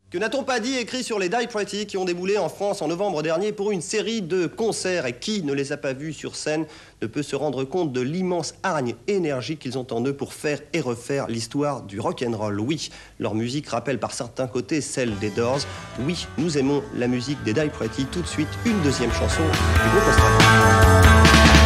Que n'a-t-on pas dit écrit sur les Die Pretty qui ont déboulé en France en novembre dernier pour une série de concerts, et qui ne les a pas vus sur scène ne peut se rendre compte de l'immense hargne énergique qu'ils ont en eux pour faire et refaire l'histoire du rock'n'roll. Oui, leur musique rappelle par certains côtés celle des Doors. Oui, nous aimons la musique des Die Pretty. Tout de suite, une deuxième chanson du groupe australien.